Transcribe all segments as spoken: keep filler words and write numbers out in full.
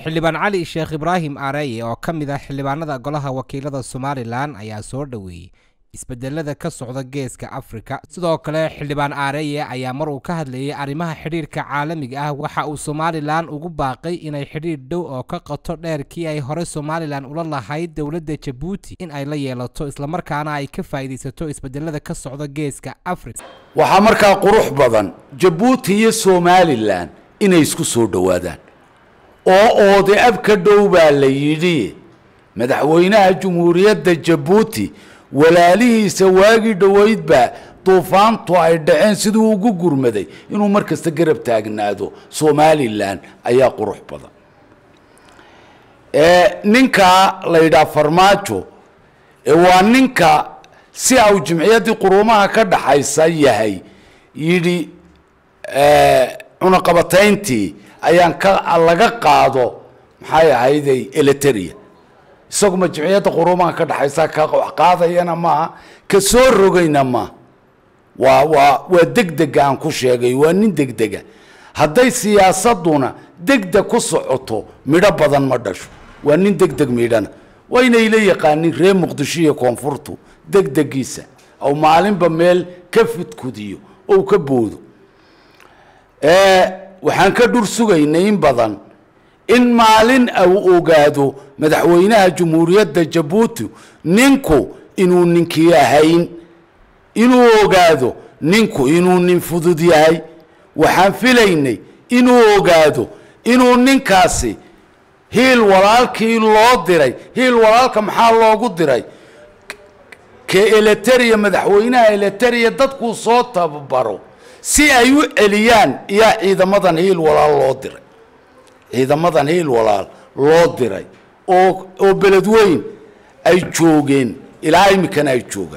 xildhibaan cali sheekh ibraahim aaraye oo ka mid ah xildhibaanada golaha wakiilada Somaliland ayaa soo dhaweeyay isbedelada ka socda geeska Afrika. sidoo kale xildhibaan aaraye ayaa mar uu ka hadlayay arrimaha xiriirka caalamiga ah waxa uu Somaliland ugu baaqay inay xiriir dhow oo ka qato dheerkii ay hore Somaliland ula lahayd dawladda Djibouti in ay la yeelato isla markaana ay ka faa'iideysato isbedelada ka socda geeska Afrika. waxa markaa qurux badan Djibouti iyo Somaliland inay isku soo dhawaadaan oo oode ab ka dhow baa la yidhi madaxweynaha Jamhuuriyadda Djibouti walaalihiisa waagi dhaweyd baa duufaantu ay dhaceen sidoo ugu gurmaday inuu markasta garab taagnaado Somaliland ayaa qurux badan ee ninka la yiraahdo Farmaajo ee waa ninka si aw jimciyadii quruumaha ka dhaxaysa yahay yiri ee una qabatayntii ayaan ka laga qaado maxay ahayday Eritrea isagu ma jimciyada quruumaha ka dhaxaysa ka qaadayana ma ka soo rogayna ma waa waa waa degdeg aan ku sheegay waa nin degdeg haday siyaasaduna degdeg ku socoto midho badan ma dhasho waa nin degdeg midhana waa inay la yaqaanin reer Muqdisho iyo koonfurtu degdegiisa oo maalinba meel ka fidkudiyo oo ka boodo ee waxaan ka dur sugaynay in badan in maalin uu ogaado madaxweynaha Jamhuuriyadda Djibouti ninku inuu ninkii ahayn inuu ogaado ninku inuu nin fudud yahay waxaan filaynay inuu ogaado inuu ninkaasi heel walaalkii loo diray heel walaalka maxaa loogu diray ka Eritrea madaxweynaha Eritrea dadku soo tababaro si ay u eliyaan iyo ciidamadan heel walaal loo diray ciidamadan heel walaal loo diray oo oo beledweyn ay joogeen ilaa imikana ay joogaan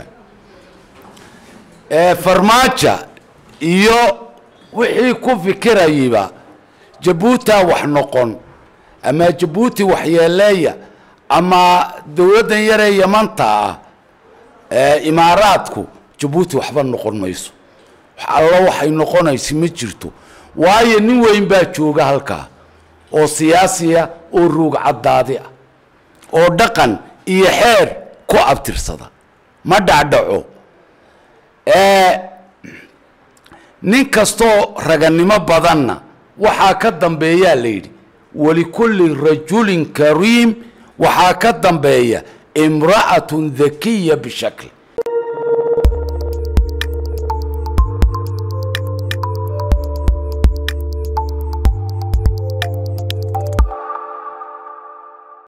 ee Farmaajo iyo wixii ku fikirayba Djibouti wax noqon ama Djibouti wax yeelaya ama dawladdan yar ee Yamanta ee Imaaraadku Djibouti waxba noqon mayso alla waxay noqonaysi ma jirto waayo nin weyn baa jooga halka oo siyaasiya oo ruug cadaadi ah oo dhaqan iyo xeer ku abtirsada ma dhacdaco ee nin kasto raganimo badanna waxa ka dambeeya leeydi wali kulli rajulin kareem waxa ka dambeeya imra'atun dhakiya bishakl